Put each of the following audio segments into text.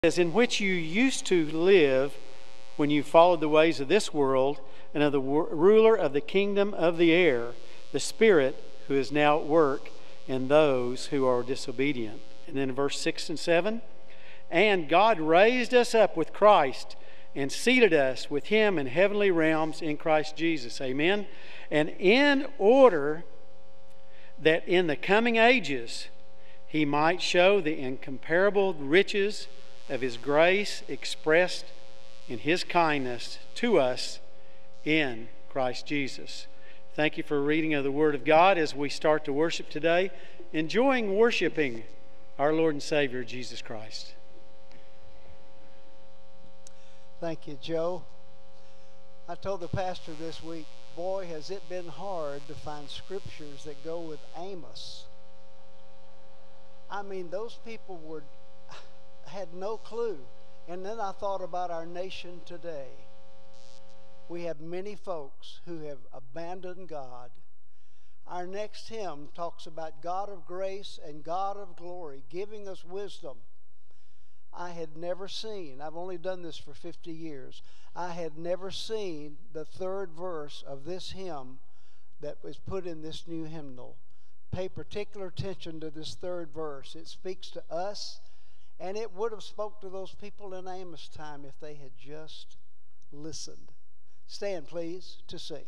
says, in which you used to live when you followed the ways of this world and of the ruler of the kingdom of the air, the Spirit who is now at work in those who are disobedient. And then in verse 6 and 7, and God raised us up with Christ and seated us with Him in heavenly realms in Christ Jesus. Amen. And in order that in the coming ages He might show the incomparable riches of His grace expressed in His kindness to us in Christ Jesus. Thank you for a reading of the Word of God as we start to worship today, enjoying worshiping our Lord and Savior, Jesus Christ. Thank you, Joe. I told the pastor this week, boy, has it been hard to find scriptures that go with Amos. I mean, those people had no clue. And then I thought about our nation today. We have many folks who have abandoned God. Our next hymn talks about God of grace and God of glory, giving us wisdom. I had never seen, I've only done this for 50 years, I had never seen the third verse of this hymn that was put in this new hymnal. Pay particular attention to this third verse. It speaks to us, and it would have spoke to those people in Amos' time if they had just listened. Stand, please, to sing.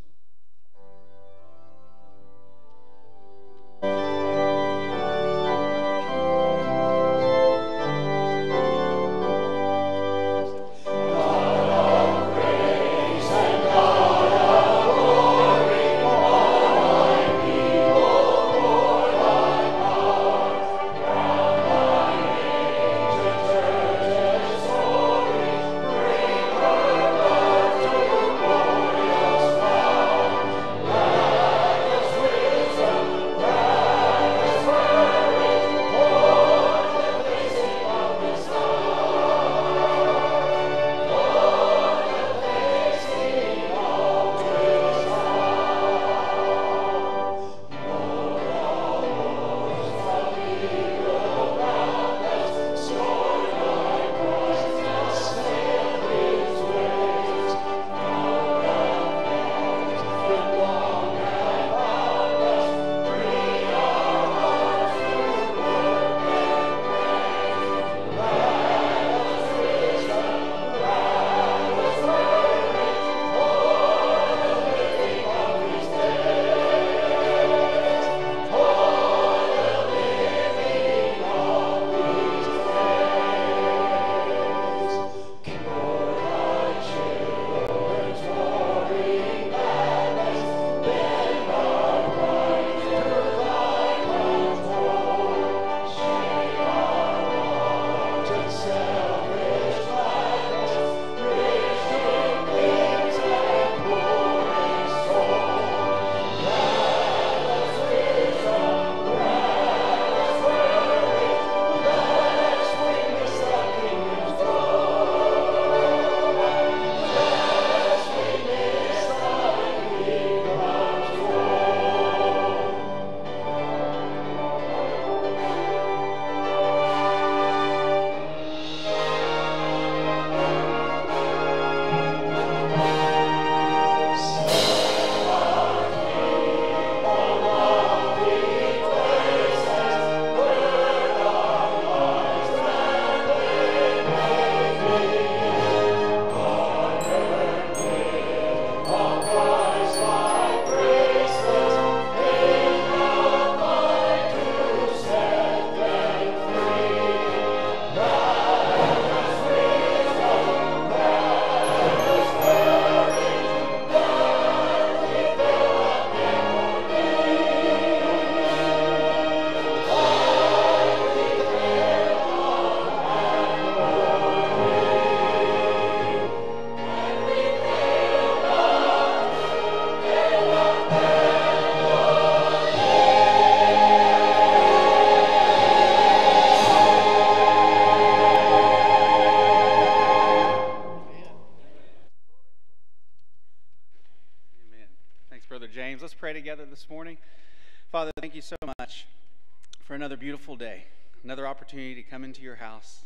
Let's pray together this morning. Father, thank you so much for another beautiful day, another opportunity to come into your house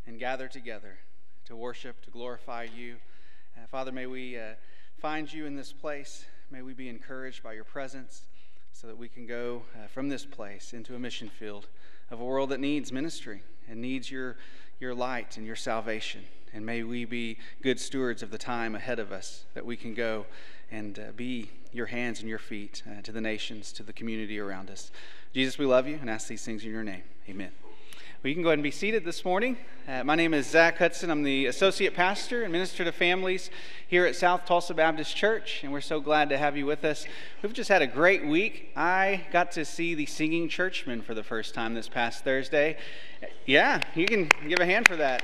and gather together to worship, to glorify you. Father, may we find you in this place. May we be encouraged by your presence so that we can go from this place into a mission field of a world that needs ministry and needs your light and your salvation. And may we be good stewards of the time ahead of us, that we can go and be your hands and your feet to the nations, to the community around us. Jesus, we love you and ask these things in your name. Amen. Well, you can go ahead and be seated this morning. My name is Zach Hudson. I'm the associate pastor and minister to families here at South Tulsa Baptist Church, and we're so glad to have you with us. We've just had a great week. I got to see the Singing Churchmen for the first time this past Thursday. Yeah, you can give a hand for that.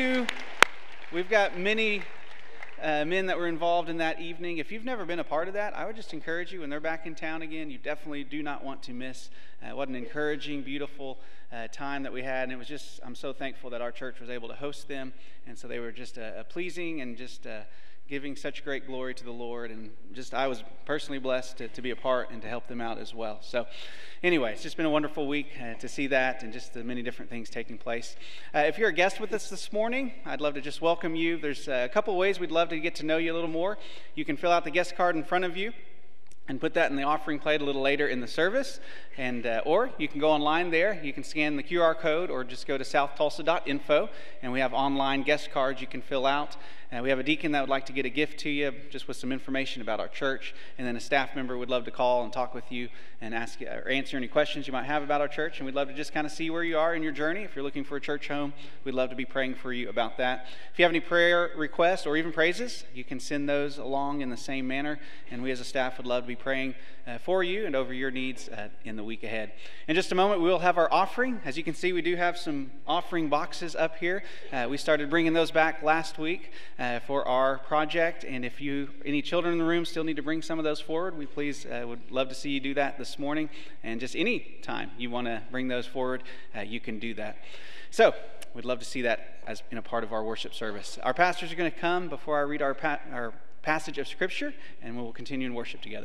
We've got many men that were involved in that evening. If you've never been a part of that, I would just encourage you, when they're back in town again, you definitely do not want to miss what an encouraging, beautiful time that we had. And it was just, I'm so thankful that our church was able to host them. And so they were just pleasing and just giving such great glory to the Lord. And just, I was personally blessed to be a part and to help them out as well. So anyway, it's just been a wonderful week to see that and just the many different things taking place. If you're a guest with us this morning, I'd love to just welcome you. There's a couple ways we'd love to get to know you a little more. You can fill out the guest card in front of you and put that in the offering plate a little later in the service. And or you can go online there. You can scan the QR code or just go to southtulsa.info, and we have online guest cards you can fill out. We have a deacon that would like to get a gift to you just with some information about our church, and then a staff member would love to call and talk with you and ask you, or answer any questions you might have about our church. And we'd love to just kind of see where you are in your journey. If you're looking for a church home, we'd love to be praying for you about that. If you have any prayer requests or even praises, you can send those along in the same manner, and we as a staff would love to be praying for you and over your needs in the week ahead. In just a moment, we will have our offering. As you can see, we do have some offering boxes up here. We started bringing those back last week for our project, and if any children in the room still need to bring some of those forward, we would love to see you do that this morning. And just any time you want to bring those forward, you can do that. So we'd love to see that as in a part of our worship service. Our pastors are going to come before I read our passage of Scripture, and we will continue in worship together.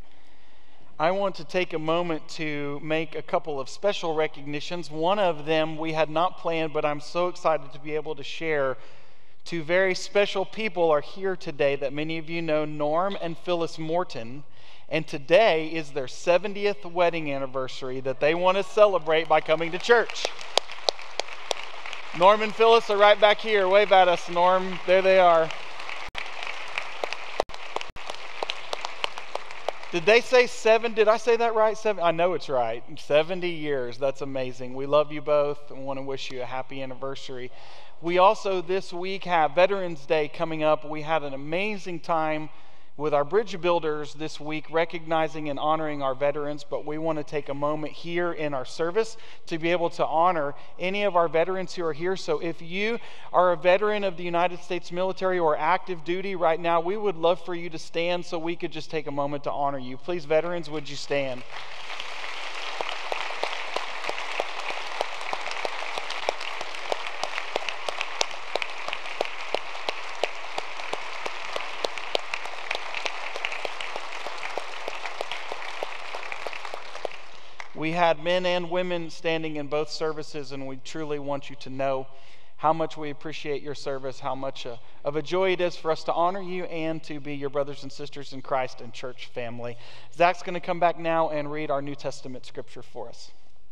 I want to take a moment to make a couple of special recognitions. One of them we had not planned, but I'm so excited to be able to share. Two very special people are here today that many of you know, Norm and Phyllis Morton. And today is their 70th wedding anniversary that they want to celebrate by coming to church. Norm and Phyllis are right back here. Wave at us, Norm. There they are. Did they say 7? Did I say that right? 7? I know it's right. 70 years. That's amazing. We love you both and want to wish you a happy anniversary. We also this week have Veterans Day coming up. We had an amazing time with our bridge builders this week, recognizing and honoring our veterans, but we want to take a moment here in our service to be able to honor any of our veterans who are here. So if you are a veteran of the United States military or active duty right now, we would love for you to stand so we could just take a moment to honor you. Please, veterans, would you stand? We had men and women standing in both services, and we truly want you to know how much we appreciate your service, how much of a joy it is for us to honor you and to be your brothers and sisters in Christ and church family. Zach's going to come back now and read our New Testament scripture for us.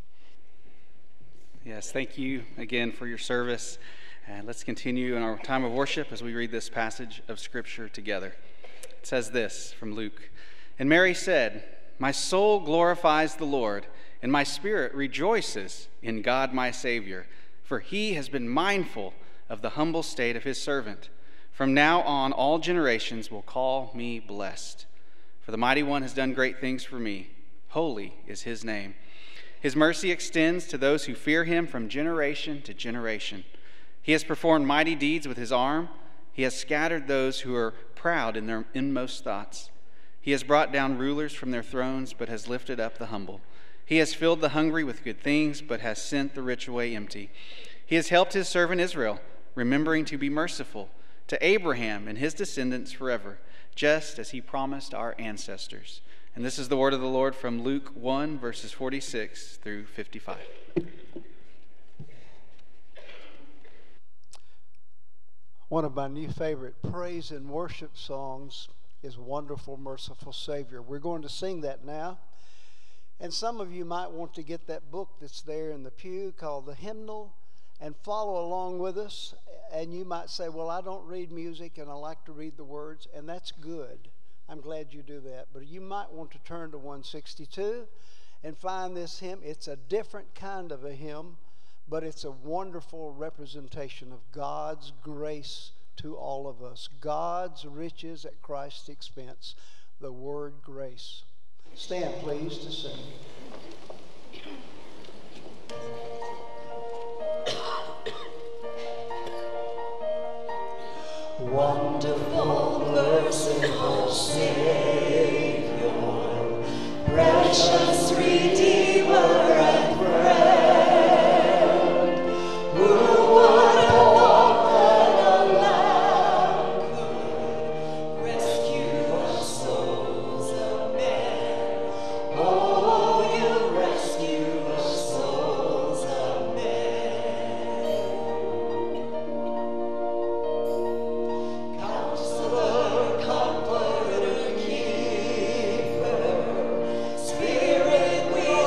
Yes, thank you again for your service. And let's continue in our time of worship as we read this passage of scripture together. It says this from Luke. And Mary said, "My soul glorifies the Lord, and my spirit rejoices in God my Savior, for he has been mindful of the humble state of his servant. From now on, all generations will call me blessed. For the Mighty One has done great things for me. Holy is his name. His mercy extends to those who fear him from generation to generation. He has performed mighty deeds with his arm. He has scattered those who are proud in their inmost thoughts. He has brought down rulers from their thrones, but has lifted up the humble. He has filled the hungry with good things, but has sent the rich away empty. He has helped his servant Israel, remembering to be merciful to Abraham and his descendants forever, just as he promised our ancestors." And this is the word of the Lord from Luke 1, verses 46 through 55. One of my new favorite praise and worship songs is Wonderful, Merciful Savior. We're going to sing that now. And some of you might want to get that book that's there in the pew called The Hymnal and follow along with us. And you might say, well, I don't read music and I like to read the words, and that's good. I'm glad you do that. But you might want to turn to 162 and find this hymn. It's a different kind of a hymn, but it's a wonderful representation of God's grace to all of us. God's riches at Christ's expense. The word grace. Stand, please, to sing. Wonderful, merciful Savior, precious Redeemer and friend, who would have thought that a lamb could rescue the souls of men? Oh, you rescue the souls of men. Counselor, Comforter, Keeper, Spirit, we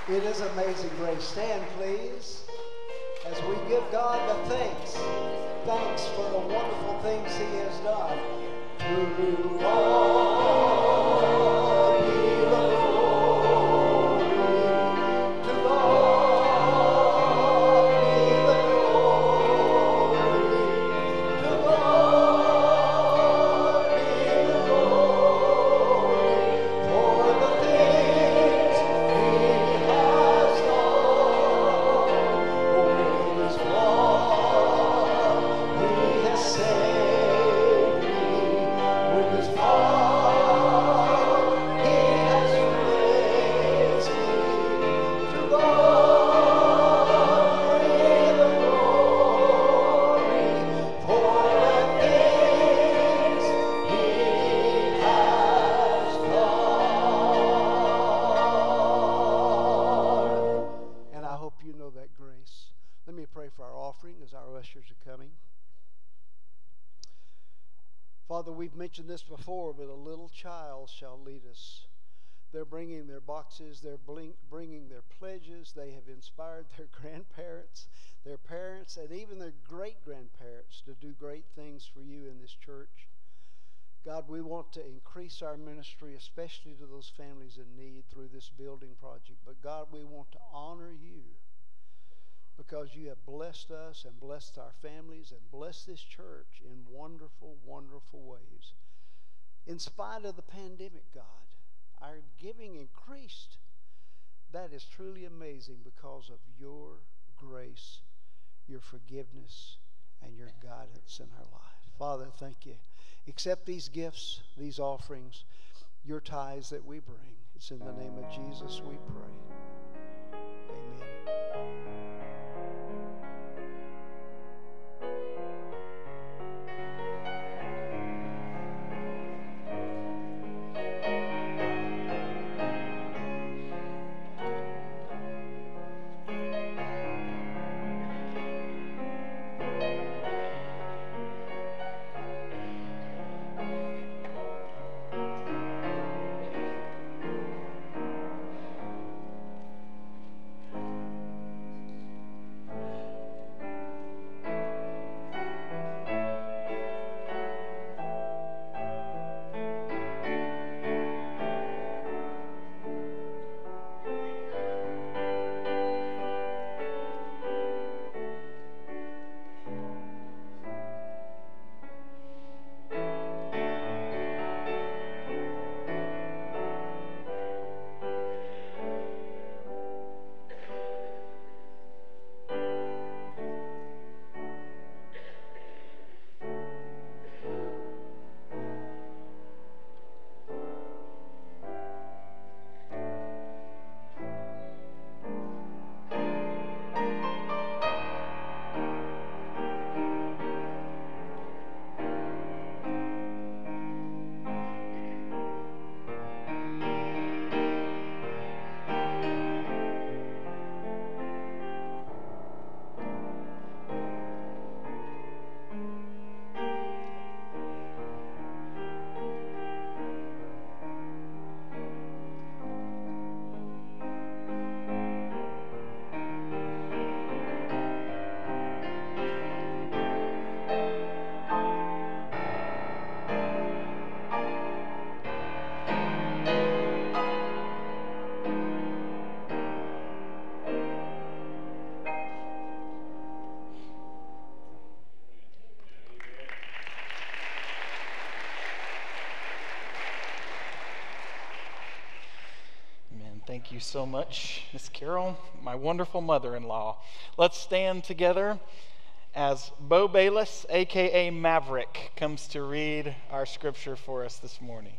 It is amazing grace. Stand, please, as we give God the thanks. Thanks for the wonderful things He has done. To God be the glory. To God be the glory. To God be the glory for the things He has done. With His blood He has saved me. With His blood He has raised me. To God be the glory for the things He has done. And I hope you know that grace. Let me pray for our offering as our ushers are coming. Father, we've mentioned this before, but a little child shall lead us. They're bringing their boxes, they're bringing their pledges. They have inspired their grandparents, their parents, and even their great-grandparents to do great things for you in this church. God, we want to increase our ministry, especially to those families in need through this building project. But God, we want to honor you because you have blessed us and blessed our families and blessed this church in wonderful, wonderful ways. In spite of the pandemic, God, our giving increased. That is truly amazing because of your grace, your forgiveness, and your guidance in our life. Father, thank you. Accept these gifts, these offerings, your tithes that we bring. It's in the name of Jesus we pray. Amen. Thank you so much, Miss Carol, my wonderful mother-in-law. Let's stand together as Bo Bayless, a.k.a. Maverick, comes to read our scripture for us this morning.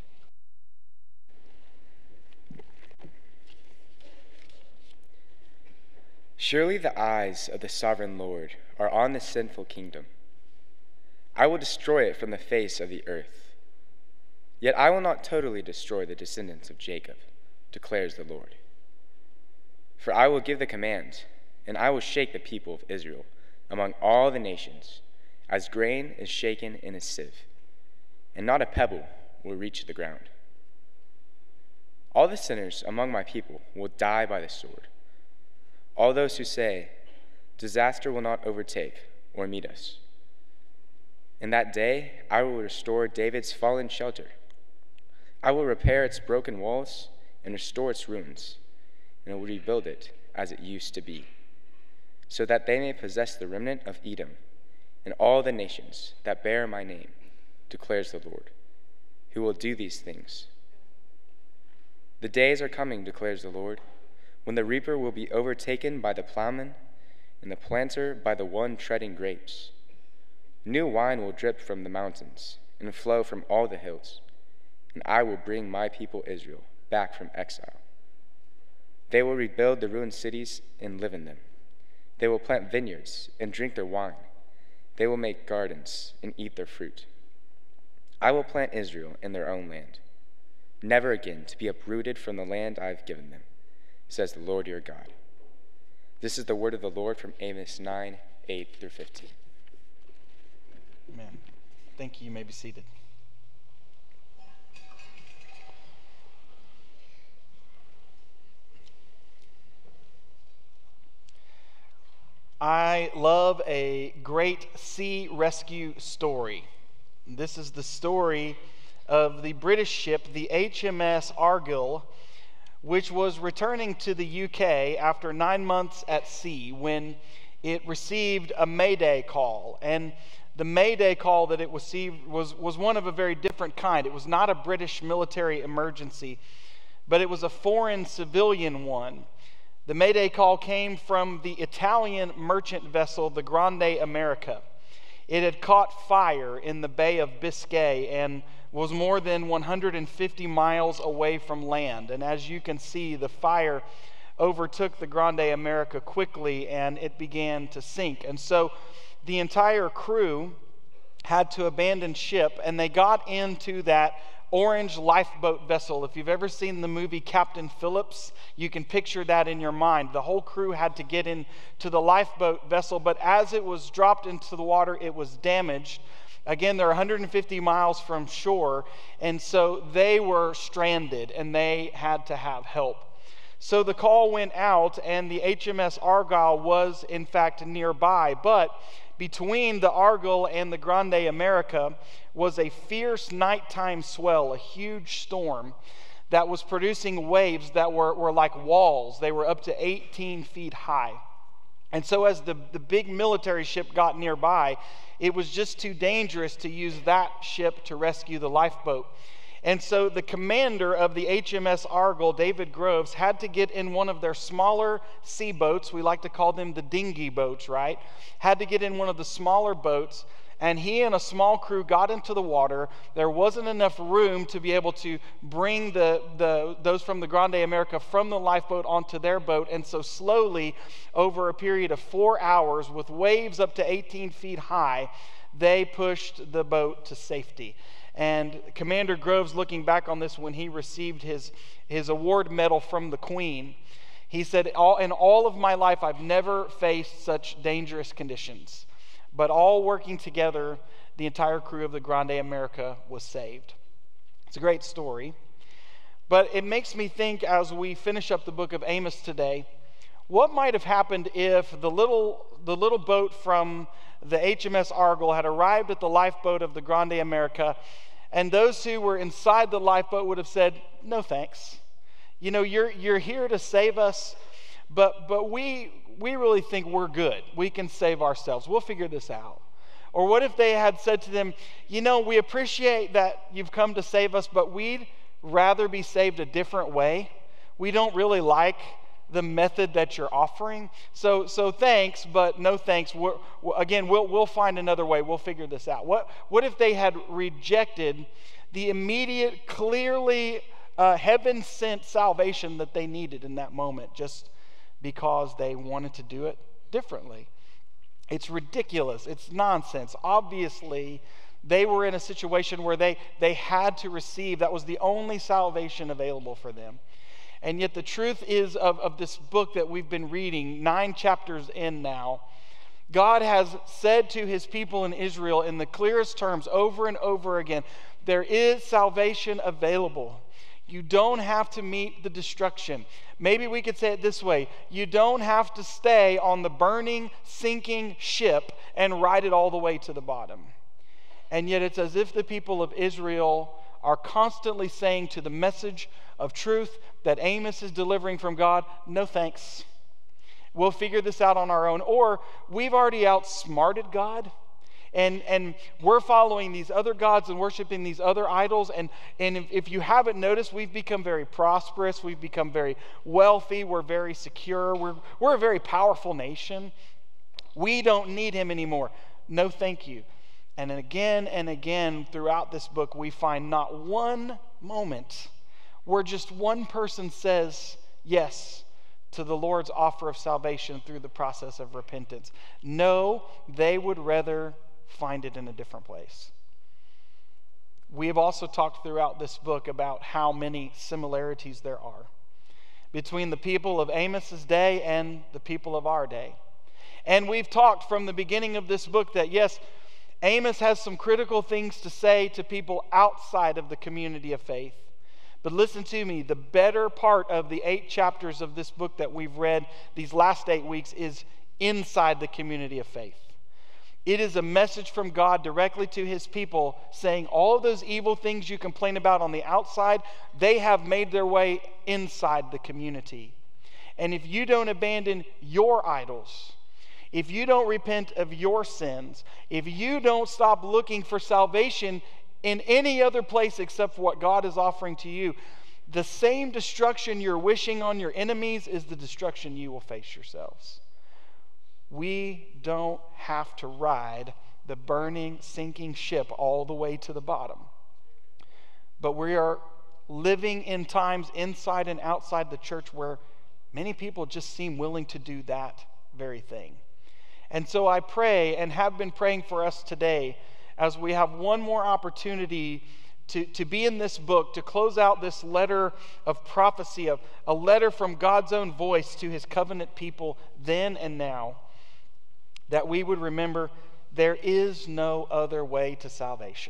Surely the eyes of the sovereign Lord are on the sinful kingdom. I will destroy it from the face of the earth. Yet I will not totally destroy the descendants of Jacob, declares the Lord. For I will give the command, and I will shake the people of Israel among all the nations, as grain is shaken in a sieve, and not a pebble will reach the ground. All the sinners among my people will die by the sword. All those who say, disaster will not overtake or meet us. In that day, I will restore David's fallen shelter. I will repair its broken walls and restore its ruins, and will rebuild it as it used to be, so that they may possess the remnant of Edom and all the nations that bear my name, declares the Lord, who will do these things. The days are coming, declares the Lord, when the reaper will be overtaken by the plowman and the planter by the one treading grapes. New wine will drip from the mountains and flow from all the hills, and I will bring my people Israel back from exile. They will rebuild the ruined cities and live in them. They will plant vineyards and drink their wine. They will make gardens and eat their fruit. I will plant Israel in their own land, never again to be uprooted from the land I have given them, says the Lord your God. This is the word of the Lord from Amos 9, 8 through 15. Amen. Thank you. You may be seated. I love a great sea rescue story. This is the story of the British ship, the HMS Argyll, which was returning to the UK after 9 months at sea when it received a Mayday call. And the Mayday call that it received was one of a very different kind. It was not a British military emergency, but it was a foreign civilian one. The Mayday call came from the Italian merchant vessel, the Grande America. It had caught fire in the Bay of Biscay and was more than 150 miles away from land. And as you can see, the fire overtook the Grande America quickly and it began to sink. And so the entire crew had to abandon ship, and they got into that orange lifeboat vessel. If you've ever seen the movie Captain Phillips, you can picture that in your mind. The whole crew had to get into the lifeboat vessel, but as it was dropped into the water, it was damaged. Again, they're 150 miles from shore, and so they were stranded, and they had to have help. So the call went out, and the HMS Argyll was, in fact, nearby, but between the Argyll and the Grande America was a fierce nighttime swell, a huge storm that was producing waves that were like walls. They were up to 18 feet high. And so as the big military ship got nearby, it was just too dangerous to use that ship to rescue the lifeboat. And so the commander of the HMS Argyll, David Groves, had to get in one of their smaller sea boats. We like to call them the dinghy boats, right? Had to get in one of the smaller boats, and he and a small crew got into the water. There wasn't enough room to be able to bring those from the Grande America from the lifeboat onto their boat, and so slowly, over a period of 4 hours, with waves up to 18 feet high, they pushed the boat to safety. And Commander Groves, looking back on this when he received his award medal from the Queen, he said, in all of my life, I've never faced such dangerous conditions. But all working together, the entire crew of the Grande America was saved. It's a great story. But it makes me think, as we finish up the book of Amos today, what might have happened if the little boat from the HMS Argyll had arrived at the lifeboat of the Grande America, and those who were inside the lifeboat would have said, no thanks. You know, you're here to save us, but we really think we're good. We can save ourselves. We'll figure this out. Or what if they had said to them, you know, we appreciate that you've come to save us, but we'd rather be saved a different way. We don't really like the method that you're offering. So thanks, but no thanks. We'll find another way. We'll figure this out. What if they had rejected the immediate, clearly heaven-sent salvation that they needed in that moment just because they wanted to do it differently? It's ridiculous. It's nonsense. Obviously, they were in a situation where they had to receive. That was the only salvation available for them. And yet the truth is of this book that we've been reading, 9 chapters in now, God has said to his people in Israel in the clearest terms over and over again, there is salvation available. You don't have to meet the destruction. Maybe we could say it this way. You don't have to stay on the burning, sinking ship and ride it all the way to the bottom. And yet it's as if the people of Israel are constantly saying to the message of truth that Amos is delivering from God, no thanks. We'll figure this out on our own. Or we've already outsmarted God. And we're following these other gods and worshiping these other idols. And if you haven't noticed, we've become very prosperous. We've become very wealthy. We're very secure. We're a very powerful nation. We don't need him anymore. No, thank you. And again throughout this book, we find not one moment where just one person says yes to the Lord's offer of salvation through the process of repentance. No, they would rather find it in a different place. We have also talked throughout this book about how many similarities there are between the people of Amos's day and the people of our day. And we've talked from the beginning of this book that yes, Amos has some critical things to say to people outside of the community of faith. But listen to me, the better part of the 8 chapters of this book that we've read these last 8 weeks is inside the community of faith. It is a message from God directly to his people saying all of those evil things you complain about on the outside, they have made their way inside the community. And if you don't abandon your idols, if you don't repent of your sins, if you don't stop looking for salvation in any other place except for what God is offering to you, the same destruction you're wishing on your enemies is the destruction you will face yourselves. We don't have to ride the burning, sinking ship all the way to the bottom. But we are living in times inside and outside the church where many people just seem willing to do that very thing. And so I pray and have been praying for us today as we have one more opportunity to be in this book, to close out this letter of prophecy, of a letter from God's own voice to his covenant people then and now, that we would remember there is no other way to salvation.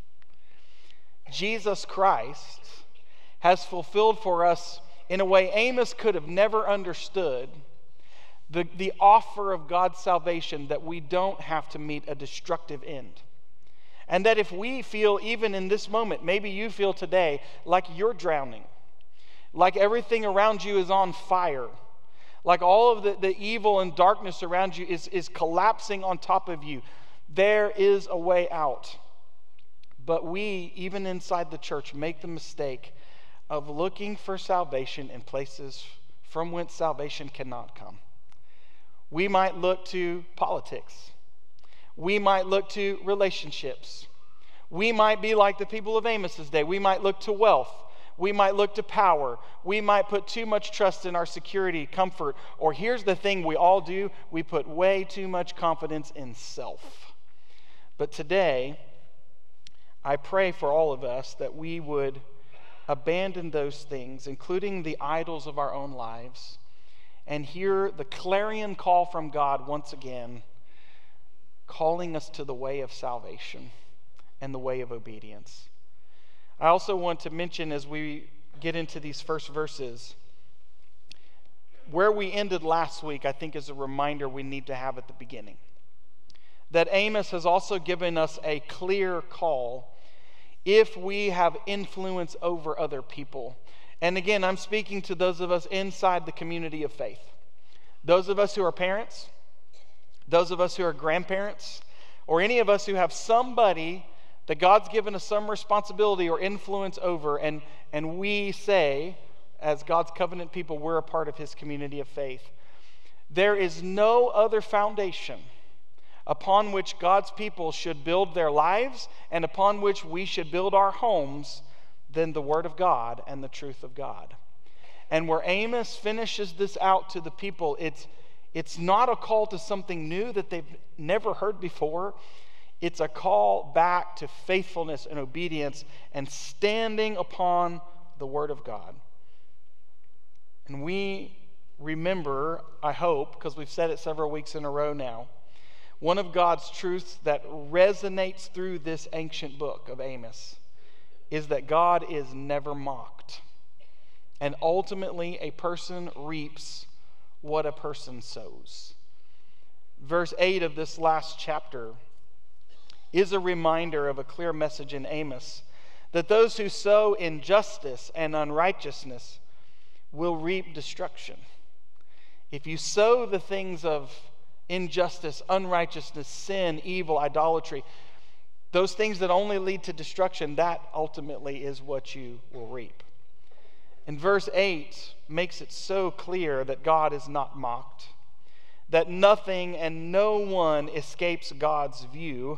Jesus Christ has fulfilled for us in a way Amos could have never understood the offer of God's salvation, that we don't have to meet a destructive end. And that if we feel, even in this moment, maybe you feel today like you're drowning, like everything around you is on fire, like all of the evil and darkness around you is collapsing on top of you, there is a way out. But we, even inside the church, make the mistake of looking for salvation in places from whence salvation cannot come. We might look to politics. We might look to relationships. We might be like the people of Amos's day. We might look to wealth. We might look to power. We might put too much trust in our security, comfort. Or here's the thing we all do. We put way too much confidence in self. But today, I pray for all of us that we would abandon those things, including the idols of our own lives, and hear the clarion call from God once again, calling us to the way of salvation and the way of obedience. I also want to mention, as we get into these first verses, where we ended last week, I think, is a reminder we need to have at the beginning. That Amos has also given us a clear call if we have influence over other people. And again, I'm speaking to those of us inside the community of faith. Those of us who are parents, those of us who are grandparents, or any of us who have somebody that God's given us some responsibility or influence over, and we say, as God's covenant people, we're a part of his community of faith. There is no other foundation upon which God's people should build their lives and upon which we should build our homes than the Word of God and the truth of God. And where Amos finishes this out to the people, it's not a call to something new that they've never heard before. It's a call back to faithfulness and obedience and standing upon the Word of God. And we remember, I hope, because we've said it several weeks in a row now, one of God's truths that resonates through this ancient book of Amos is that God is never mocked. And ultimately, a person reaps what a person sows. Verse 8 of this last chapter is a reminder of a clear message in Amos that those who sow injustice and unrighteousness will reap destruction. If you sow the things of injustice, unrighteousness, sin, evil, idolatry, those things that only lead to destruction, that ultimately is what you will reap. And verse 8 makes it so clear that God is not mocked, that nothing and no one escapes God's view.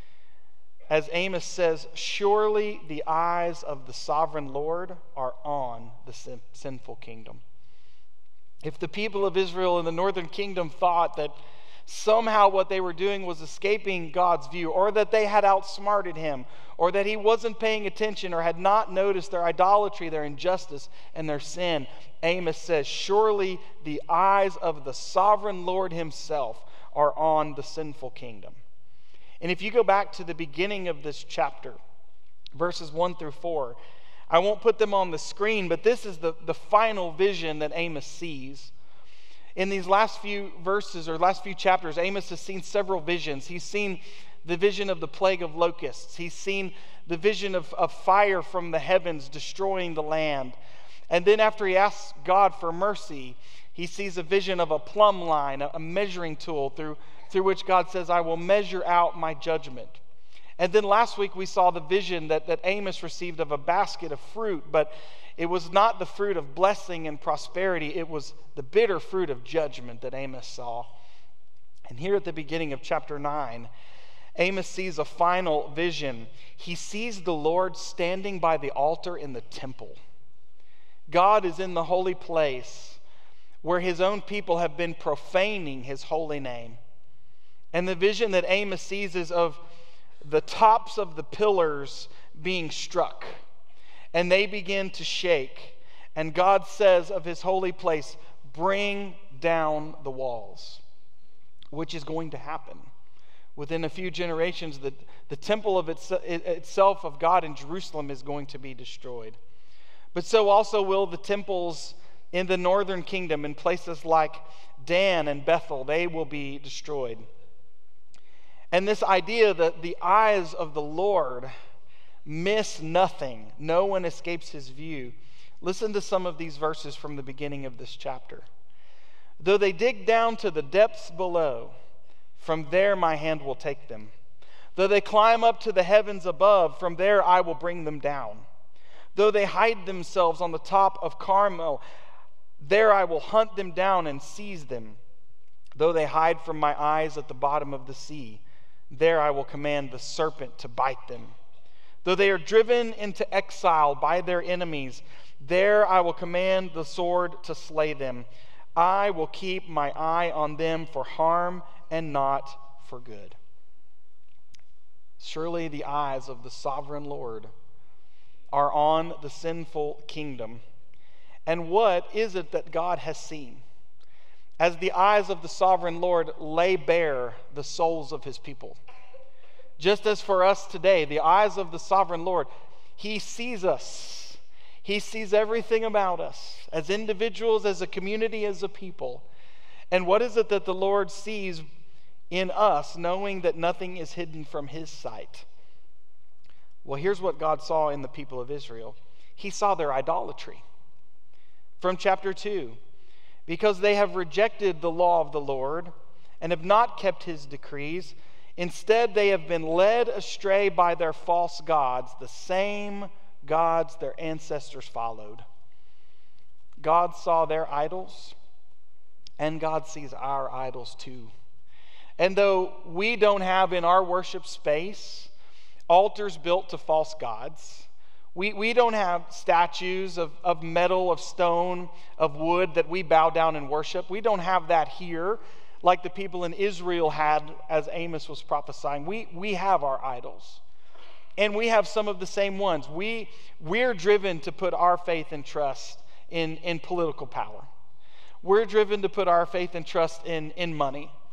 As Amos says, surely the eyes of the sovereign Lord are on the sinful kingdom. If the people of Israel in the northern kingdom thought that somehow what they were doing was escaping God's view, or that they had outsmarted him, or that he wasn't paying attention, or had not noticed their idolatry, their injustice, and their sin, Amos says, surely the eyes of the sovereign Lord himself are on the sinful kingdom. And if you go back to the beginning of this chapter, verses 1 through 4, I won't put them on the screen, but this is the final vision that Amos sees. In these last few verses or last few chapters, Amos has seen several visions. He's seen the vision of the plague of locusts. He's seen the vision of fire from the heavens destroying the land. And then after he asks God for mercy, he sees a vision of a plumb line, a measuring tool through which God says, I will measure out my judgment. And then last week we saw the vision that Amos received of a basket of fruit, but it was not the fruit of blessing and prosperity. It was the bitter fruit of judgment that Amos saw. And here at the beginning of chapter 9, Amos sees a final vision. He sees the Lord standing by the altar in the temple. God is in the holy place where his own people have been profaning his holy name. And the vision that Amos sees is of the tops of the pillars being struck, and they begin to shake. And God says of his holy place, bring down the walls, which is going to happen. Within a few generations, the temple of itself of God in Jerusalem is going to be destroyed. But so also will the temples in the northern kingdom, in places like Dan and Bethel. They will be destroyed. And this idea that the eyes of the Lord miss nothing, no one escapes his view. Listen to some of these verses from the beginning of this chapter. Though they dig down to the depths below, from there my hand will take them. Though they climb up to the heavens above, from there I will bring them down. Though they hide themselves on the top of Carmel, there I will hunt them down and seize them. Though they hide from my eyes at the bottom of the sea, there I will command the serpent to bite them. Though they are driven into exile by their enemies, there I will command the sword to slay them. I will keep my eye on them for harm and not for good. Surely the eyes of the sovereign Lord are on the sinful kingdom. And what is it that God has seen? As the eyes of the sovereign Lord lay bare the souls of his people. Just as for us today, the eyes of the sovereign Lord, he sees us. He sees everything about us as individuals, as a community, as a people. And what is it that the Lord sees in us, knowing that nothing is hidden from his sight? Well, here's what God saw in the people of Israel. He saw their idolatry. From chapter 2, because they have rejected the law of the Lord and have not kept his decrees, instead they have been led astray by their false gods, the same gods their ancestors followed. God saw their idols, and God sees our idols too. And though we don't have in our worship space altars built to false gods, we don't have statues of metal, of stone, of wood that we bow down and worship. We don't have that here like the people in Israel had as Amos was prophesying. We have our idols. And we have some of the same ones. We're driven to put our faith and trust in political power. We're driven to put our faith and trust in money.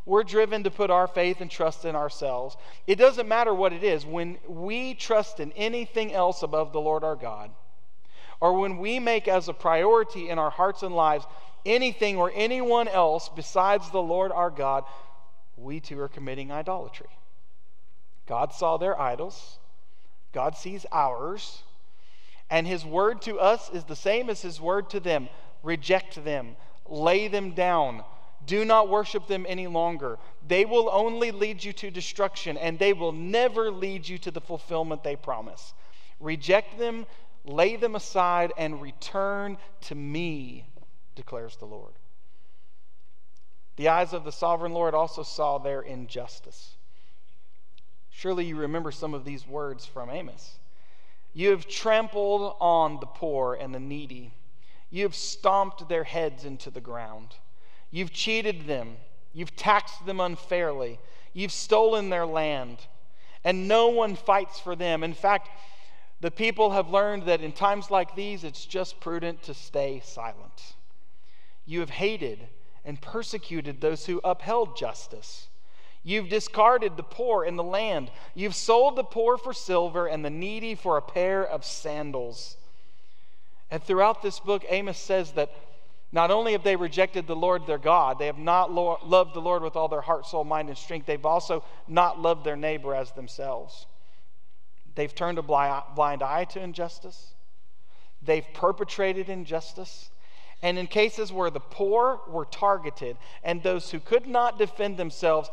We're driven to put our faith and trust in ourselves. It doesn't matter what it is. When we trust in anything else above the Lord our God, or when we make as a priority in our hearts and lives anything or anyone else besides the Lord our God, we too are committing idolatry. God saw their idols. God sees ours. And his word to us is the same as his word to them. Reject them. Lay them down. Do not worship them any longer. They will only lead you to destruction, and they will never lead you to the fulfillment they promise. Reject them, lay them aside, and return to me, declares the Lord. The eyes of the sovereign Lord also saw their injustice. Surely you remember some of these words from Amos. You have trampled on the poor and the needy. You have stomped their heads into the ground. You've cheated them. You've taxed them unfairly. You've stolen their land. And no one fights for them. In fact, the people have learned that in times like these, it's just prudent to stay silent. You have hated and persecuted those who upheld justice. You've discarded the poor in the land. You've sold the poor for silver and the needy for a pair of sandals. And throughout this book, Amos says that not only have they rejected the Lord their God, they have not loved the Lord with all their heart, soul, mind, and strength. They've also not loved their neighbor as themselves. They've turned a blind eye to injustice. They've perpetrated injustice. And in cases where the poor were targeted and those who could not defend themselves,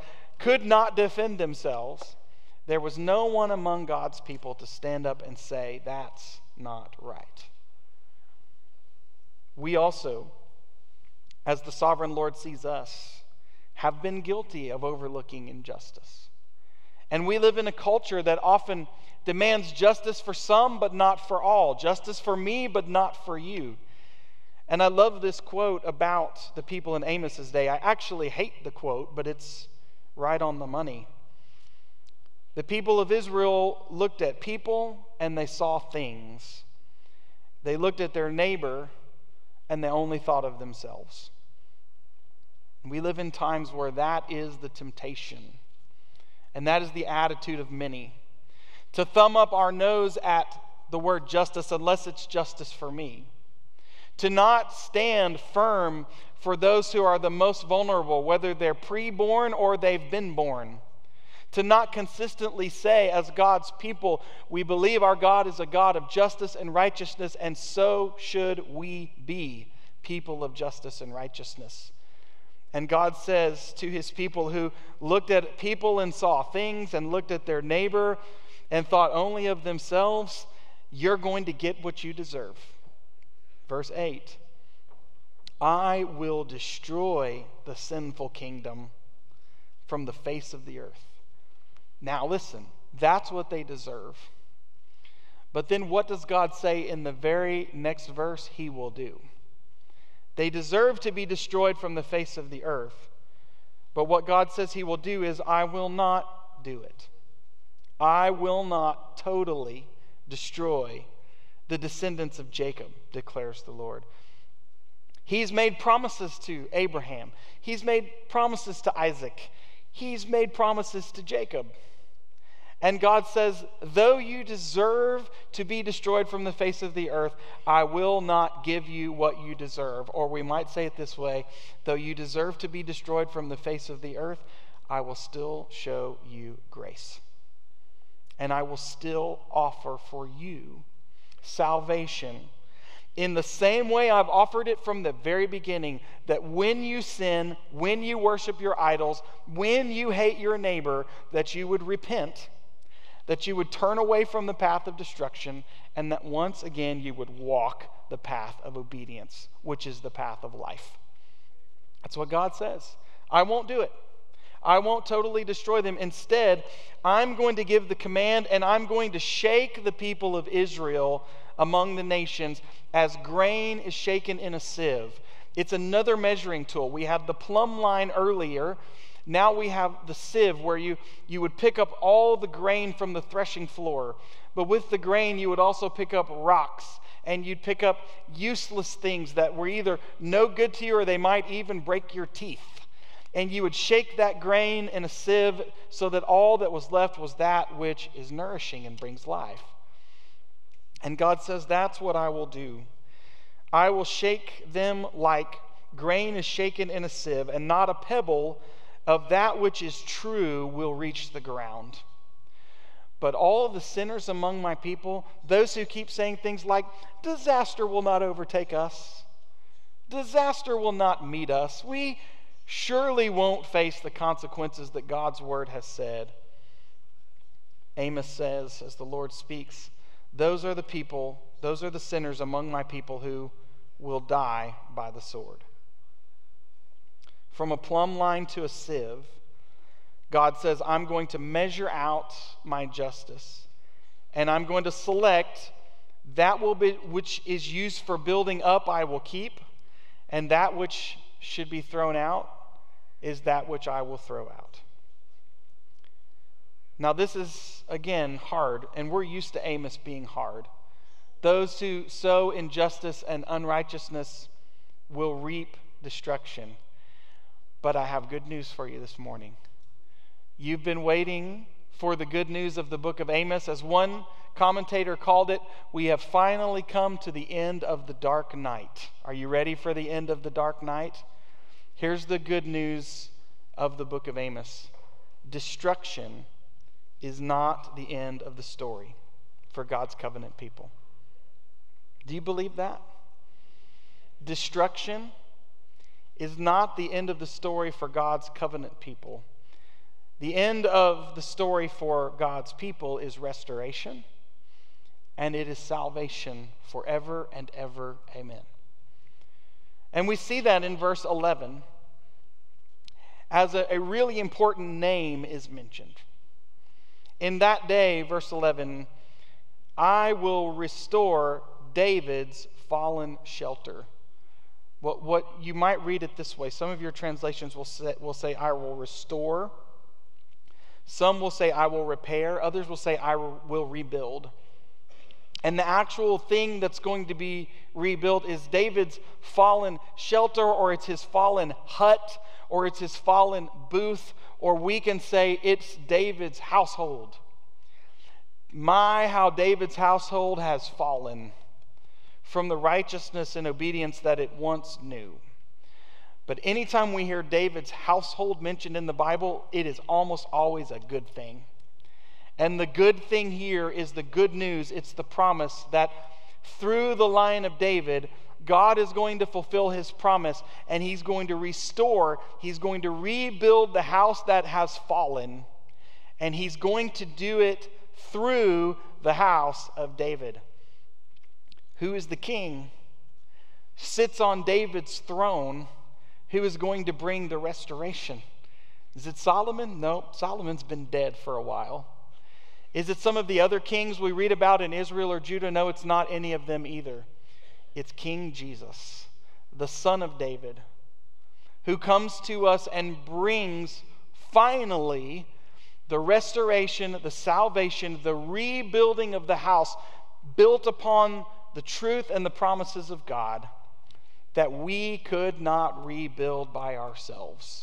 there was no one among God's people to stand up and say, that's not right. We also, as the sovereign Lord sees us, have been guilty of overlooking injustice. And we live in a culture that often demands justice for some, but not for all. Justice for me, but not for you. And I love this quote about the people in Amos's day. I actually hate the quote, but it's right on the money. The people of Israel looked at people and they saw things. They looked at their neighbor and they only thought of themselves. We live in times where that is the temptation. And that is the attitude of many. To thumb up our nose at the word justice unless it's justice for me. To not stand firm for those who are the most vulnerable, whether they're pre-born or they've been born. To not consistently say, as God's people, we believe our God is a God of justice and righteousness, and so should we be people of justice and righteousness. And God says to his people who looked at people and saw things and looked at their neighbor and thought only of themselves, you're going to get what you deserve. Verse 8, I will destroy the sinful kingdom from the face of the earth. Now listen, that's what they deserve. But then what does God say in the very next verse he will do? They deserve to be destroyed from the face of the earth. But what God says he will do is, I will not do it. I will not totally destroy the descendants of Jacob, declares the Lord. He's made promises to Abraham. He's made promises to Isaac. He's made promises to Jacob. And God says, though you deserve to be destroyed from the face of the earth, I will not give you what you deserve. Or we might say it this way, though you deserve to be destroyed from the face of the earth, I will still show you grace. And I will still offer for you salvation in the same way I've offered it from the very beginning, that when you sin, when you worship your idols, when you hate your neighbor, that you would repent, that you would turn away from the path of destruction, and that once again you would walk the path of obedience, which is the path of life. That's what God says. I won't do it. I won't totally destroy them. Instead, I'm going to give the command, and I'm going to shake the people of Israel among the nations as grain is shaken in a sieve. It's another measuring tool. We had the plumb line earlier. Now we have the sieve where you would pick up all the grain from the threshing floor. But with the grain, you would also pick up rocks, and you'd pick up useless things that were either no good to you or they might even break your teeth. and you would shake that grain in a sieve so that all that was left was that which is nourishing and brings life. And God says, that's what I will do. I will shake them like grain is shaken in a sieve, and not a pebble of that which is true will reach the ground. But all of the sinners among my people, those who keep saying things like, disaster will not overtake us, disaster will not meet us, we surely won't face the consequences that God's word has said. Amos says, as the Lord speaks, those are the sinners among my people who will die by the sword. From a plumb line to a sieve, God says, I'm going to measure out my justice, and I'm going to select that which is used for building up I will keep, and that which should be thrown out is that which I will throw out. Now this is, again, hard, and we're used to Amos being hard. Those who sow injustice and unrighteousness will reap destruction. But I have good news for you this morning. You've been waiting for the good news of the book of Amos. As one commentator called it, we have finally come to the end of the dark night. Are you ready for the end of the dark night? Here's the good news of the book of Amos. Destruction is not the end of the story for God's covenant people. Do you believe that? Destruction is not the end of the story for God's covenant people. The end of the story for God's people is restoration, and it is salvation forever and ever. Amen. And we see that in verse 11 as a really important name is mentioned. In that day, verse 11, I will restore David's fallen shelter. What you might read it this way. Some of your translations will say I will restore. Some will say I will repair. Others will say I will rebuild. And the actual thing that's going to be rebuilt is David's fallen shelter, or it's his fallen hut, or it's his fallen booth, or we can say it's David's household. My, how David's household has fallen from the righteousness and obedience that it once knew. But anytime we hear David's household mentioned in the Bible, it is almost always a good thing. And the good thing here is the good news. It's the promise that through the line of David, God is going to fulfill his promise, and he's going to restore, he's going to rebuild the house that has fallen, and he's going to do it through the house of David. Who is the king, sits on David's throne, who is going to bring the restoration. Is it Solomon? No, Solomon's been dead for a while. Is it some of the other kings we read about in Israel or Judah? No, it's not any of them either. It's King Jesus, the Son of David, who comes to us and brings finally the restoration, the salvation, the rebuilding of the house built upon the truth and the promises of God that we could not rebuild by ourselves.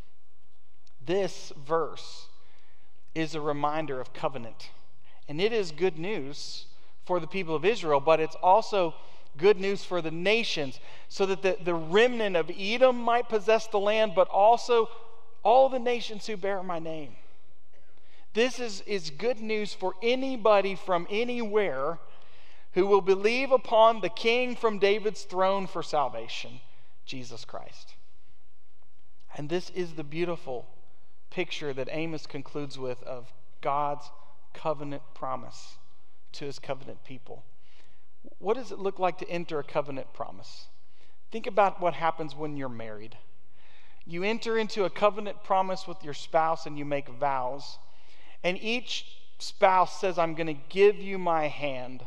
This verse is a reminder of covenant. And it is good news for the people of Israel, but it's also good news for the nations, so that the remnant of Edom might possess the land, but also all the nations who bear my name. This is good news for anybody from anywhere who will believe upon the King from David's throne for salvation, Jesus Christ. And this is the beautiful picture that Amos concludes with of God's covenant promise to his covenant people. What does it look like to enter a covenant promise? Think about what happens when you're married. You enter into a covenant promise with your spouse and you make vows. And each spouse says, I'm going to give you my hand.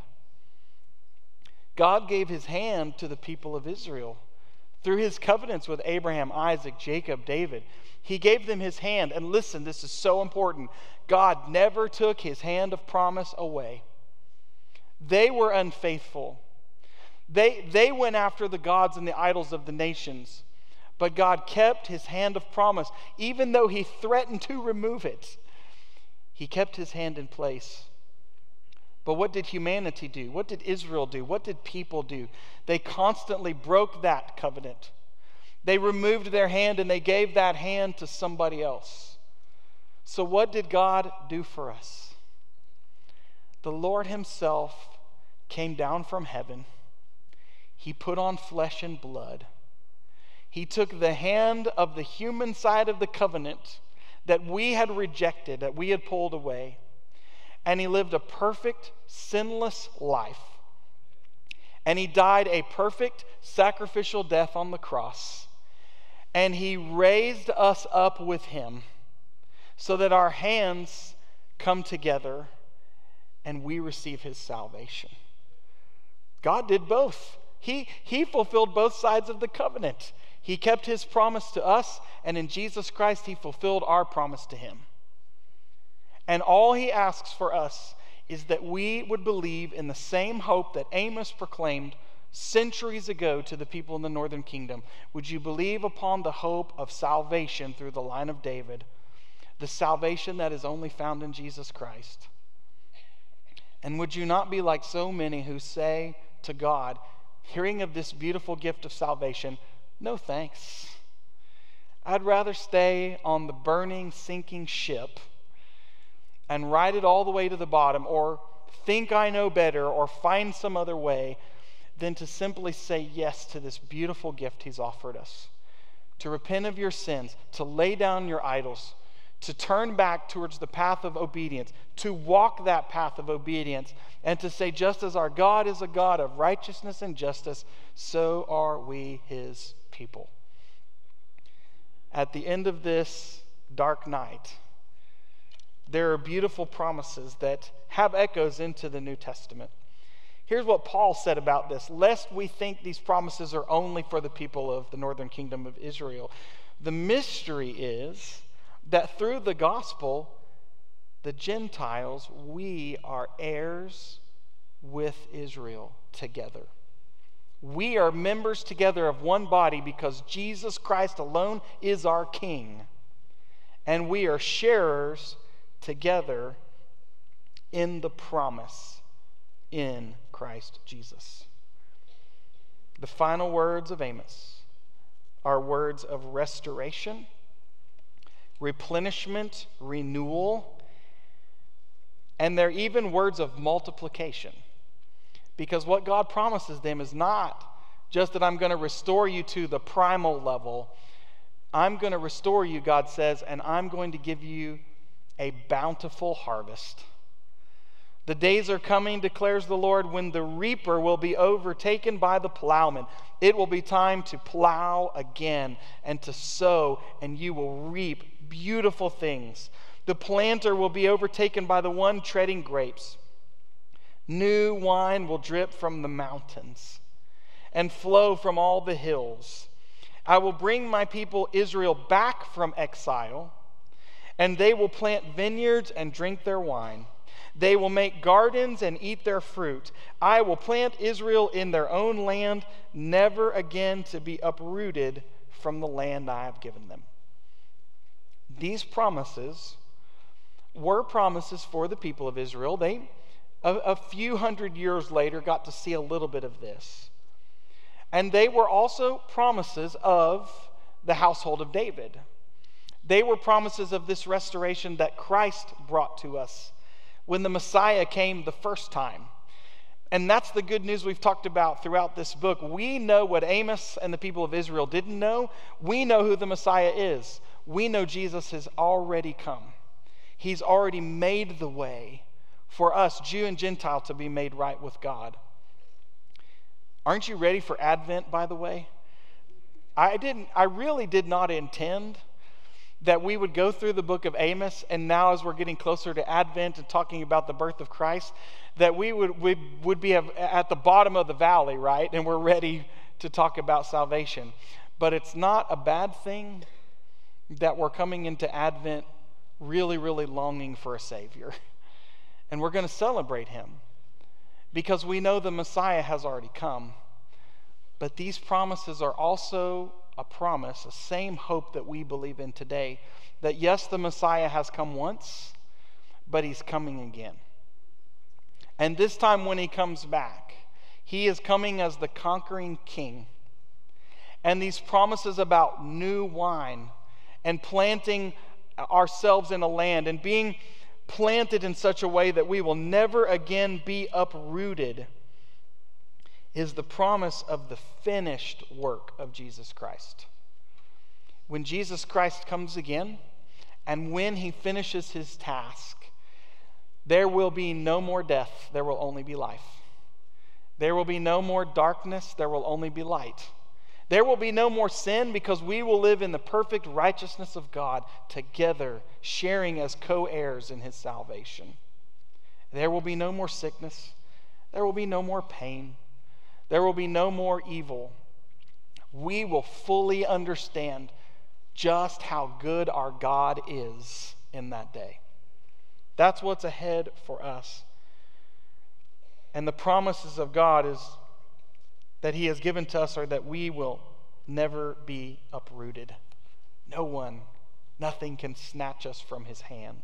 God gave his hand to the people of Israel through his covenants with Abraham, Isaac, Jacob, David. He gave them his hand. And listen, this is so important. God never took his hand of promise away. They were unfaithful. They went after the gods and the idols of the nations. But God kept his hand of promise. Even though he threatened to remove it, he kept his hand in place. But what did humanity do? What did Israel do? What did people do? They constantly broke that covenant. They removed their hand and they gave that hand to somebody else. So what did God do for us? The Lord himself came down from heaven. He put on flesh and blood. He took the hand of the human side of the covenant that we had rejected, that we had pulled away, and he lived a perfect, sinless life. And he died a perfect, sacrificial death on the cross. And he raised us up with him so that our hands come together and we receive his salvation. God did both. He fulfilled both sides of the covenant. He kept his promise to us, and in Jesus Christ, he fulfilled our promise to him. And all he asks for us is that we would believe in the same hope that Amos proclaimed centuries ago to the people in the northern kingdom. Would you believe upon the hope of salvation through the line of David, the salvation that is only found in Jesus Christ? And would you not be like so many who say to God, hearing of this beautiful gift of salvation, no thanks. I'd rather stay on the burning, sinking ship and ride it all the way to the bottom, or think I know better, or find some other way, than to simply say yes to this beautiful gift he's offered us. To repent of your sins, to lay down your idols, to turn back towards the path of obedience, to walk that path of obedience, and to say, just as our God is a God of righteousness and justice, so are we his people. At the end of this dark night, there are beautiful promises that have echoes into the New Testament. Here's what Paul said about this: lest we think these promises are only for the people of the northern kingdom of Israel. The mystery is that through the gospel, the Gentiles, we are heirs with Israel together. We are members together of one body because Jesus Christ alone is our King. And we are sharers together in the promise in Christ Jesus. The final words of Amos are words of restoration, replenishment, renewal, and they're even words of multiplication. Because what God promises them is not just that I'm going to restore you to the primal level. I'm going to restore you, God says, and I'm going to give you a bountiful harvest. The days are coming, declares the Lord, when the reaper will be overtaken by the plowman. It will be time to plow again and to sow, and you will reap beautiful things. The planter will be overtaken by the one treading grapes. New wine will drip from the mountains and flow from all the hills. I will bring my people Israel back from exile, and they will plant vineyards and drink their wine. They will make gardens and eat their fruit. I will plant Israel in their own land, never again to be uprooted from the land I have given them. These promises were promises for the people of Israel. They, a few hundred years later, got to see a little bit of this. And they were also promises of the household of David. They were promises of this restoration that Christ brought to us when the Messiah came the first time. And that's the good news we've talked about throughout this book. We know what Amos and the people of Israel didn't know. We know who the Messiah is. We know Jesus has already come. He's already made the way for us, Jew and Gentile, to be made right with God. Aren't you ready for Advent, by the way? I really did not intend that we would go through the book of Amos, and now as we're getting closer to Advent and talking about the birth of Christ, that we would be at the bottom of the valley, right? And we're ready to talk about salvation. But it's not a bad thing that we're coming into Advent really, really longing for a Savior. And we're going to celebrate him because we know the Messiah has already come. But these promises are also a promise, the same hope that we believe in today, that yes, the Messiah has come once, but he's coming again. And this time when he comes back, he is coming as the conquering king. And these promises about new wine and planting ourselves in a land and being planted in such a way that we will never again be uprooted is the promise of the finished work of Jesus Christ. When Jesus Christ comes again, and when he finishes his task, there will be no more death, there will only be life. There will be no more darkness, there will only be light. There will be no more sin because we will live in the perfect righteousness of God together, sharing as co-heirs in his salvation. There will be no more sickness. There will be no more pain. There will be no more evil. We will fully understand just how good our God is in that day. That's what's ahead for us. And the promises of God is that he has given to us are that we will never be uprooted. No one, nothing can snatch us from his hand.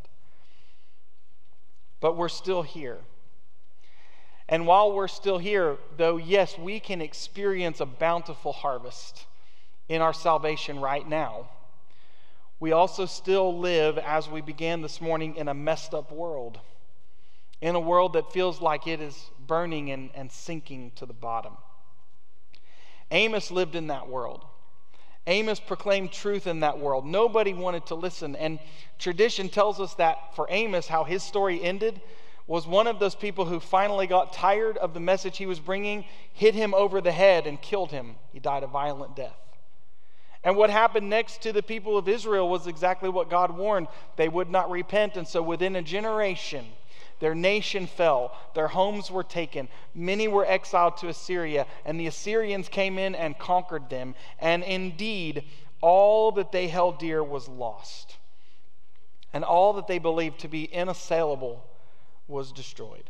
But we're still here. And while we're still here, though, yes, we can experience a bountiful harvest in our salvation right now. We also still live, as we began this morning, in a messed up world. In a world that feels like it is burning and sinking to the bottom. Amos lived in that world. Amos proclaimed truth in that world. Nobody wanted to listen. And tradition tells us that for Amos, how his story ended was one of those people who finally got tired of the message he was bringing, hit him over the head and killed him. He died a violent death. And what happened next to the people of Israel was exactly what God warned. They would not repent, and so within a generation, their nation fell. Their homes were taken. Many were exiled to Assyria, and the Assyrians came in and conquered them. And indeed, all that they held dear was lost. And all that they believed to be inassailable was destroyed.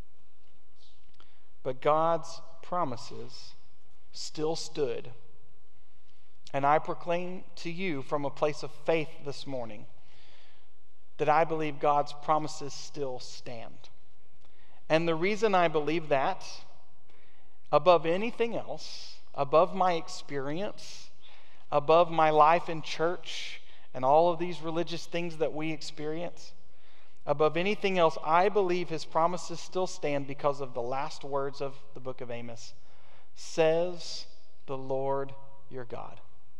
But God's promises still stood. And I proclaim to you from a place of faith this morning that I believe God's promises still stand. And the reason I believe that, above anything else, above my experience, above my life in church and all of these religious things that we experience, above anything else, I believe his promises still stand because of the last words of the book of Amos. Says the Lord your God.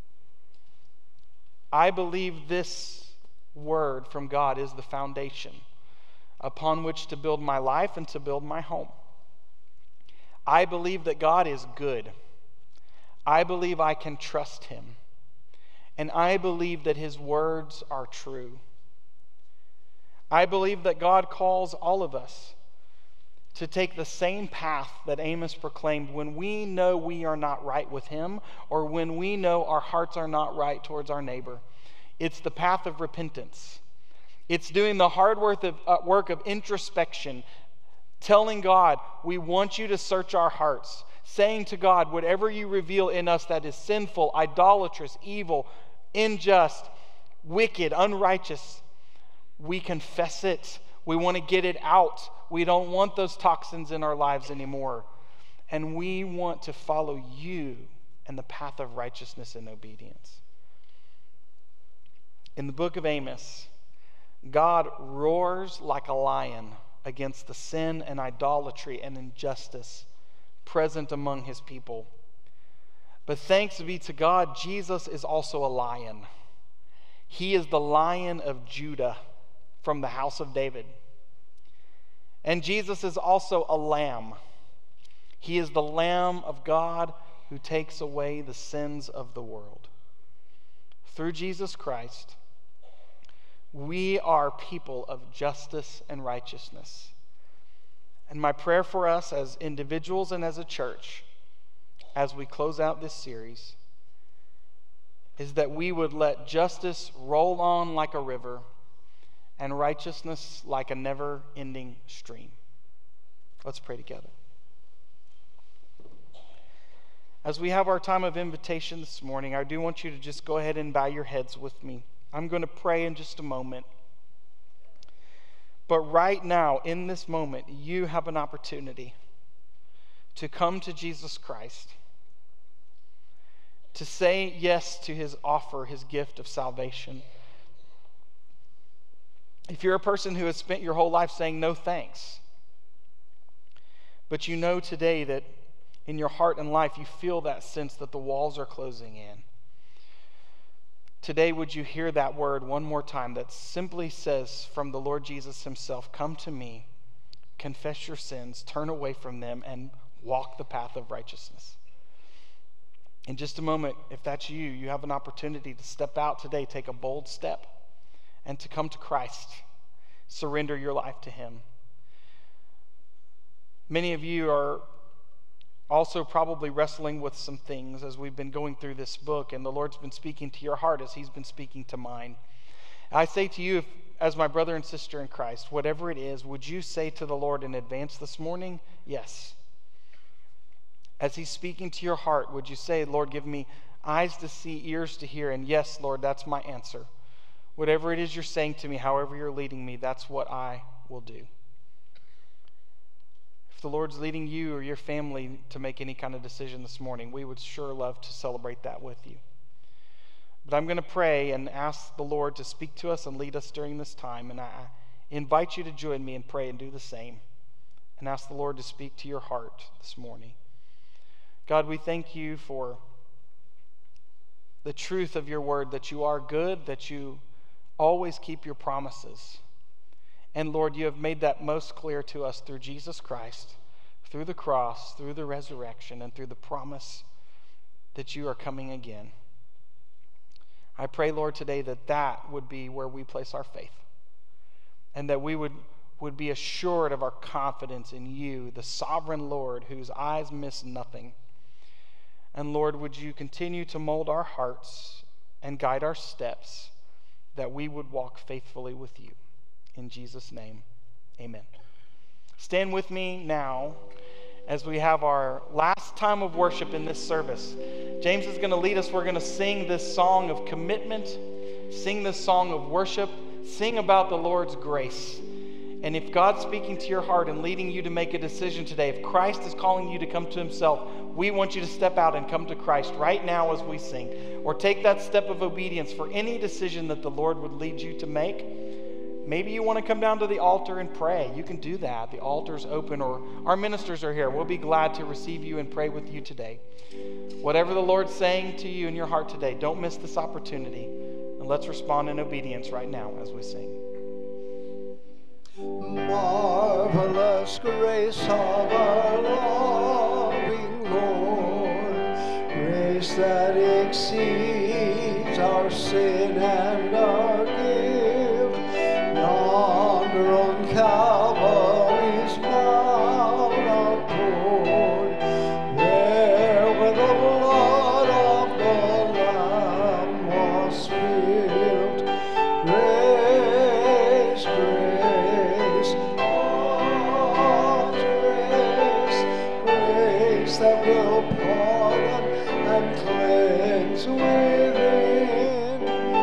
I believe this word from God is the foundation upon which to build my life and to build my home. I believe that God is good. I believe I can trust him. And I believe that his words are true. I believe that God calls all of us to take the same path that Amos proclaimed when we know we are not right with him or when we know our hearts are not right towards our neighbor. It's the path of repentance. It's doing the hard work of introspection, telling God, we want you to search our hearts, saying to God, whatever you reveal in us that is sinful, idolatrous, evil, unjust, wicked, unrighteous, we confess it. We want to get it out. We don't want those toxins in our lives anymore. And we want to follow you in the path of righteousness and obedience. In the book of Amos, God roars like a lion against the sin and idolatry and injustice present among his people. But thanks be to God, Jesus is also a lion. He is the Lion of Judah from the house of David. And Jesus is also a lamb. He is the Lamb of God who takes away the sins of the world. Through Jesus Christ, we are people of justice and righteousness. And my prayer for us as individuals and as a church, as we close out this series, is that we would let justice roll on like a river and righteousness like a never-ending stream. Let's pray together. As we have our time of invitation this morning, I do want you to just go ahead and bow your heads with me. I'm going to pray in just a moment. But right now, in this moment, you have an opportunity to come to Jesus Christ, to say yes to his offer, his gift of salvation. If you're a person who has spent your whole life saying no thanks, but you know today that in your heart and life you feel that sense that the walls are closing in, today would you hear that word one more time that simply says from the Lord Jesus himself, come to me, confess your sins, turn away from them, and walk the path of righteousness. In just a moment, if that's you, you have an opportunity to step out today, take a bold step, and to come to Christ, surrender your life to him. Many of you are also probably wrestling with some things as we've been going through this book, and the Lord's been speaking to your heart as he's been speaking to mine. I say to you, as my brother and sister in Christ, whatever it is, would you say to the Lord in advance this morning, yes? As he's speaking to your heart, would you say, Lord, give me eyes to see, ears to hear, and yes, Lord, that's my answer. Whatever it is you're saying to me, however you're leading me, that's what I will do. If the Lord's leading you or your family to make any kind of decision this morning, we would sure love to celebrate that with you. But I'm going to pray and ask the Lord to speak to us and lead us during this time, and I invite you to join me and pray and do the same, and ask the Lord to speak to your heart this morning. God, we thank you for the truth of your word, that you are good, that you always keep your promises. And Lord, you have made that most clear to us through Jesus Christ, through the cross, through the resurrection, and through the promise that you are coming again. I pray, Lord, today that that would be where we place our faith, and that we would be assured of our confidence in you, the sovereign Lord, whose eyes miss nothing. And Lord, would you continue to mold our hearts and guide our steps, that we would walk faithfully with you. In Jesus' name, amen. Stand with me now as we have our last time of worship in this service. James is going to lead us. We're going to sing this song of commitment, sing this song of worship, sing about the Lord's grace. And if God's speaking to your heart and leading you to make a decision today, if Christ is calling you to come to himself, we want you to step out and come to Christ right now as we sing. Or take that step of obedience for any decision that the Lord would lead you to make. Maybe you want to come down to the altar and pray. You can do that. The altar's open, or our ministers are here. We'll be glad to receive you and pray with you today. Whatever the Lord's saying to you in your heart today, don't miss this opportunity. And let's respond in obedience right now as we sing. Marvelous grace of our loving Lord, grace that exceeds our sin and our guilt. Yonder on Calvary's mount outpoured, there where the blood of the Lamb was spilled. Grace, grace, God's grace, grace that will pardon and cleanse within.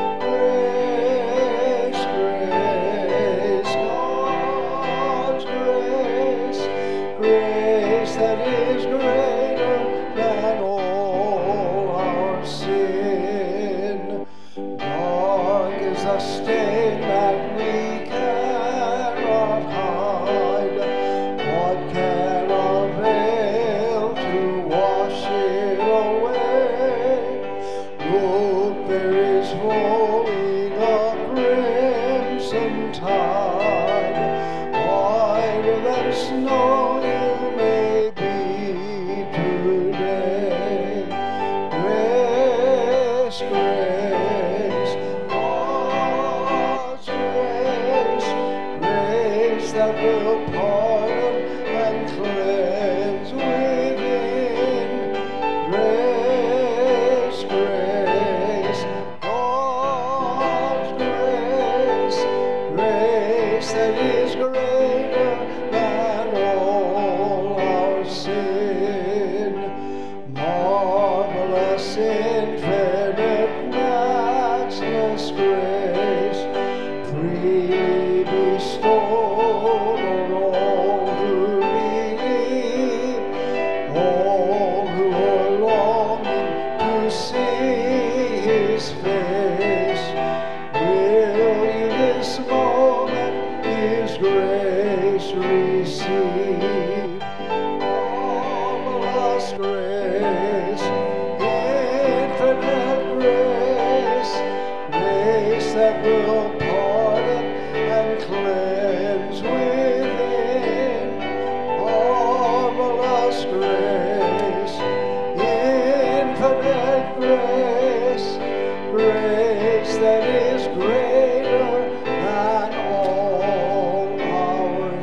Grace, grace, God's grace, grace that is greater than all our sin. Dark is the stain that we cannot hide. What can avail to wash it away? Look, there is flowing a crimson tide, whiter than snow you may be today. Grace, grace, God's grace, grace that will pardon and cleanse within. Grace, grace, God's grace, grace that is greater than all our sin. His face. Will you this moment His grace receive? Marvelous grace, infinite grace, grace that will pardon and cleanse within. Marvelous grace, infinite grace, grace that is greater than all our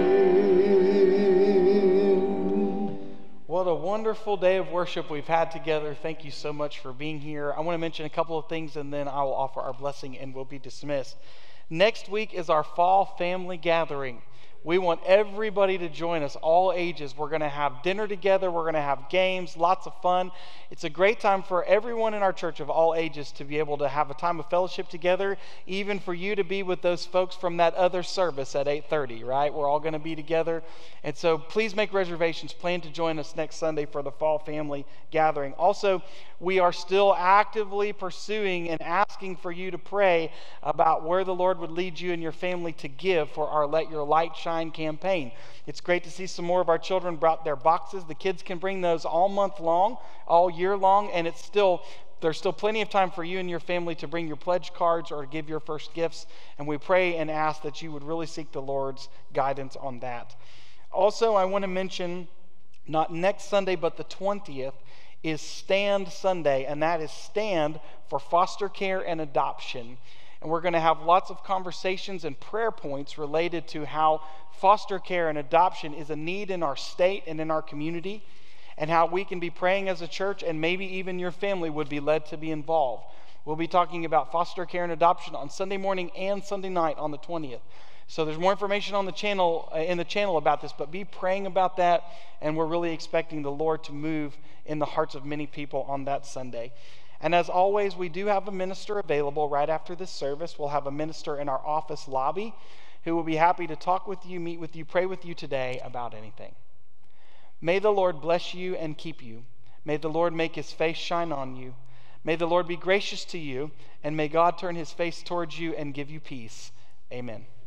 sin. What a wonderful day of worship we've had together. Thank you so much for being here. I want to mention a couple of things and then I will offer our blessing and we'll be dismissed. Next week is our fall family gathering. We want everybody to join us, all ages. We're going to have dinner together. We're going to have games, lots of fun. It's a great time for everyone in our church of all ages to be able to have a time of fellowship together, even for you to be with those folks from that other service at 8:30, right? We're all going to be together. And so please make reservations. Plan to join us next Sunday for the fall family gathering. Also, we are still actively pursuing and asking for you to pray about where the Lord would lead you and your family to give for our Let Your Light Shine campaign. It's great to see some more of our children brought their boxes. The kids can bring those all month long, all year long, and there's still plenty of time for you and your family to bring your pledge cards or give your first gifts, and we pray and ask that you would really seek the Lord's guidance on that. Also, I want to mention, not next Sunday, but the 20th, is Stand Sunday, and that is Stand for Foster Care and Adoption. And we're going to have lots of conversations and prayer points related to how foster care and adoption is a need in our state and in our community, and how we can be praying as a church, and maybe even your family would be led to be involved. We'll be talking about foster care and adoption on Sunday morning and Sunday night on the 20th. So there's more information on the channel, in the channel about this, but be praying about that, and we're really expecting the Lord to move in the hearts of many people on that Sunday. And as always, we do have a minister available right after this service. We'll have a minister in our office lobby who will be happy to talk with you, meet with you, pray with you today about anything. May the Lord bless you and keep you. May the Lord make His face shine on you. May the Lord be gracious to you, and may God turn His face towards you and give you peace. Amen.